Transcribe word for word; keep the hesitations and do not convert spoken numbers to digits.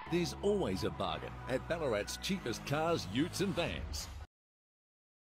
There's always a bargain at Ballarat's cheapest cars, utes and vans.